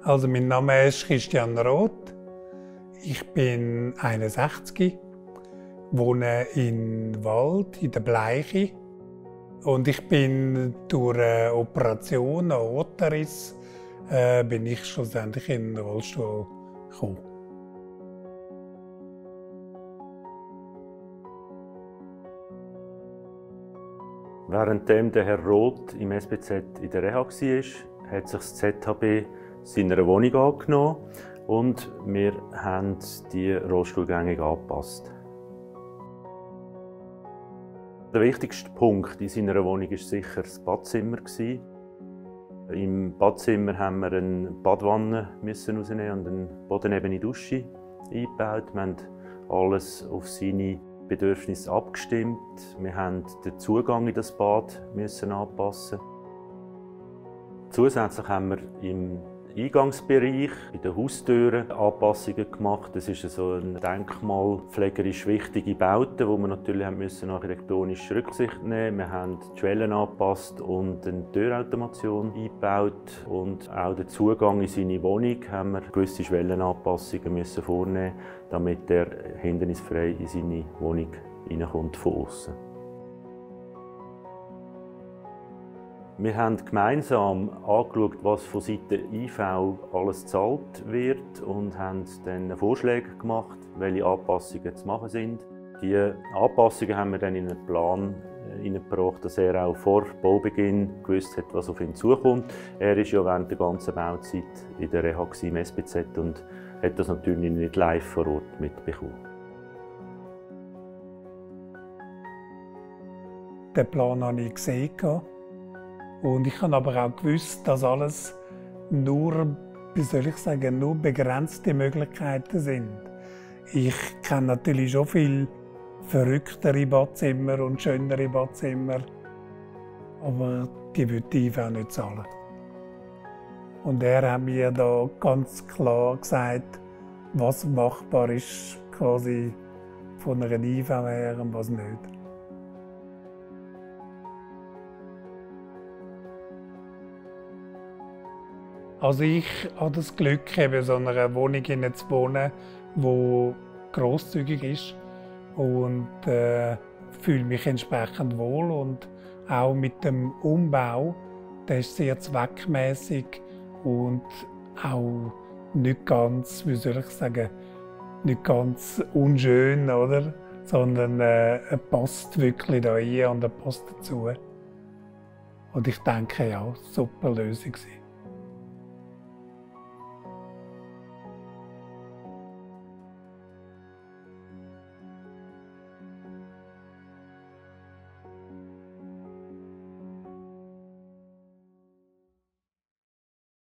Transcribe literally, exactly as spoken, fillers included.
Also mein Name ist Christian Roth. Ich bin einundsechzig, wohne in Wald, in der Bleiche. Und ich bin durch eine Operation an Oterriss äh, bin ich schlussendlich in den Rollstuhl gekommen. Währenddem der Herr Roth im S B Z in der Reha war, hat sich das Z H B seiner Wohnung angenommen und wir haben die Rollstuhlgänge angepasst. Der wichtigste Punkt in seiner Wohnung war sicher das Badzimmer. Im Badzimmer haben wir eine Badwanne rausnehmen und eine bodenebene Dusche eingebaut. Wir haben alles auf seine Bedürfnisse abgestimmt. Wir haben den Zugang in das Bad müssen anpassen. Zusätzlich haben wir im Eingangsbereich, in den Haustüren Anpassungen gemacht. Das ist so eine denkmalpflegerisch wichtige Baute, wo wir natürlich haben müssen architektonisch Rücksicht nehmen. Wir haben die Schwellen angepasst und eine Türautomation eingebaut und auch den Zugang in seine Wohnung haben wir gewisse Schwellenanpassungen müssen vornehmen, damit er hindernisfrei in seine Wohnung hineinkommt von außen. Wir haben gemeinsam angeschaut, was von Seiten I V alles gezahlt wird und haben dann Vorschläge gemacht, welche Anpassungen zu machen sind. Diese Anpassungen haben wir dann in einen Plan hineingebracht, dass er auch vor Baubeginn gewusst hat, was auf ihn zukommt. Er war ja während der ganzen Bauzeit in der Reha im S B Z und hat das natürlich nicht live vor Ort mitbekommen. Den Plan habe ich gesehen. Und ich habe aber auch gewusst, dass alles nur, wie soll ich sagen, nur begrenzte Möglichkeiten sind. Ich kenne natürlich schon viel verrücktere Badzimmer und schönere Badzimmer, aber die würde die I V nicht zahlen. Und er hat mir da ganz klar gesagt, was machbar ist, quasi von einer I V her und was nicht. Also ich habe das Glück, in so einer Wohnung zu wohnen, die grosszügig ist und äh, fühle mich entsprechend wohl. Und auch mit dem Umbau, der ist sehr zweckmäßig und auch nicht ganz, wie soll ich sagen, nicht ganz unschön, oder? Sondern äh, er passt wirklich da rein und er passt dazu. Und ich denke, ja, super Lösung.